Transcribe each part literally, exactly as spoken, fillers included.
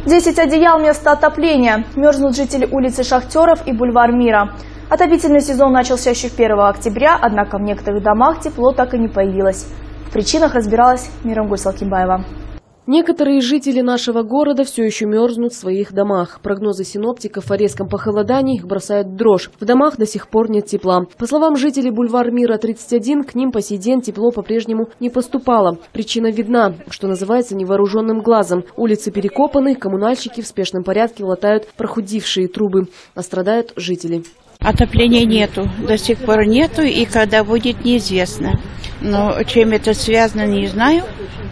десять одеял вместо отопления. Мерзнут жители улицы Шахтеров и бульвар Мира. Отопительный сезон начался еще первого октября, однако в некоторых домах тепло так и не появилось. В причинах разбиралась Мирамгуль Салкинбаева. Некоторые жители нашего города все еще мерзнут в своих домах. Прогнозы синоптиков о резком похолодании их бросают в дрожь. В домах до сих пор нет тепла. По словам жителей бульвар Мира тридцать один, к ним по сей день тепло по-прежнему не поступало. Причина видна, что называется, невооруженным глазом. Улицы перекопаны, коммунальщики в спешном порядке латают прохудившие трубы. А страдают жители. Отопления нету, до сих пор нету, и когда будет, неизвестно. Но чем это связано, не знаю.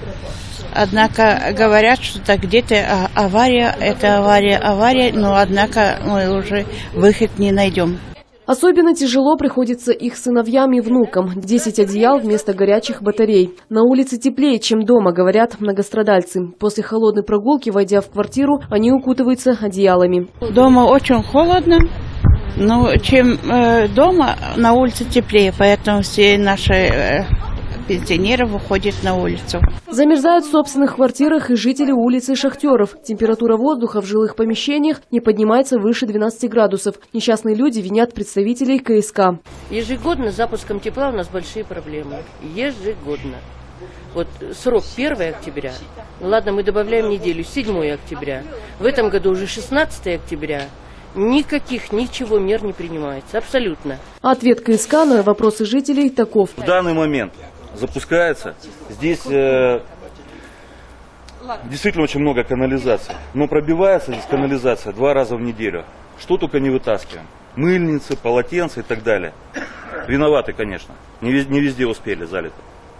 Однако говорят, что где-то авария, это авария, авария, но однако мы уже выход не найдем. Особенно тяжело приходится их сыновьям и внукам. Десять одеял вместо горячих батарей. На улице теплее, чем дома, говорят многострадальцы. После холодной прогулки, войдя в квартиру, они укутываются одеялами. Дома очень холодно, но чем э, дома, на улице теплее, поэтому все наши... Э, пенсионеры выходят на улицу. Замерзают в собственных квартирах и жители улицы Шахтеров. Температура воздуха в жилых помещениях не поднимается выше двенадцати градусов. Несчастные люди винят представителей ка эс ка. Ежегодно с запуском тепла у нас большие проблемы. Ежегодно. Вот срок первого октября. Ладно, мы добавляем неделю, седьмого октября. В этом году уже шестнадцатого октября. Никаких, ничего мер не принимается. Абсолютно. Ответ ка эс ка на вопросы жителей таков. В данный момент запускается. Здесь э, действительно очень много канализации. Но пробивается здесь канализация два раза в неделю. Что только не вытаскиваем. Мыльницы, полотенца и так далее. Виноваты, конечно. Не везде, не везде успели, залито.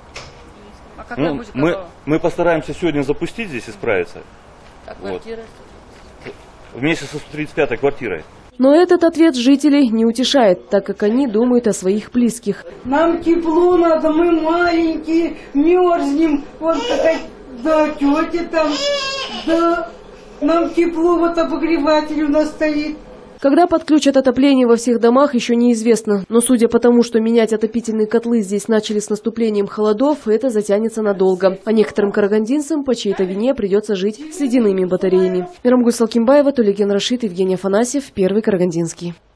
А как ну, будет мы, мы постараемся сегодня запустить здесь и справиться. А квартира? Вот. Вместе со сто тридцать пятой квартирой. Но этот ответ жителей не утешает, так как они думают о своих близких. Нам тепло надо, мы маленькие, мерзнем. Вот такая, да, тетя там, да, нам тепло, вот обогреватель у нас стоит. Когда подключат отопление во всех домах, еще неизвестно. Но судя по тому, что менять отопительные котлы здесь начали с наступлением холодов, это затянется надолго. А некоторым карагандинцам по чьей-то вине придется жить с ледяными батареями. Мирамгуль Салкинбаева, Тулеген Рашид, Евгений Афанасьев, Первый Карагандинский.